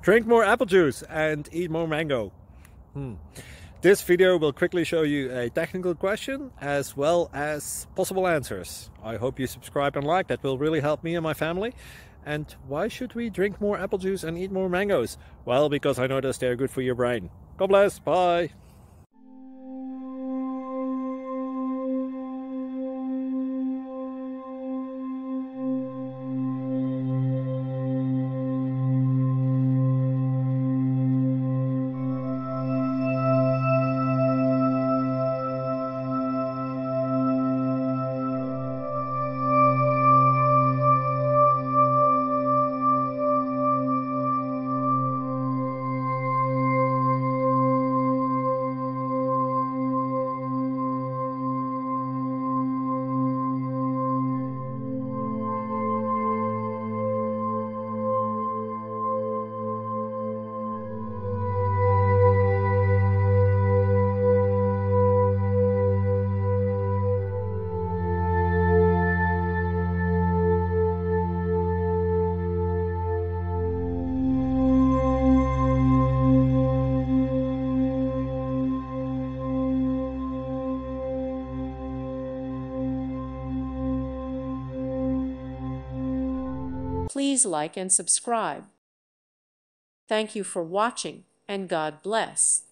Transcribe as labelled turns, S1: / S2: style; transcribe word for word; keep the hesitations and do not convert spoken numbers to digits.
S1: Drink more apple juice and eat more mango. Hmm. This video will quickly show you a technical question as well as possible answers. I hope you subscribe and like, that will really help me and my family. And why should we drink more apple juice and eat more mangoes? Well, because I noticed they're good for your brain. God bless, bye!
S2: Please like and subscribe. Thank you for watching, and God bless.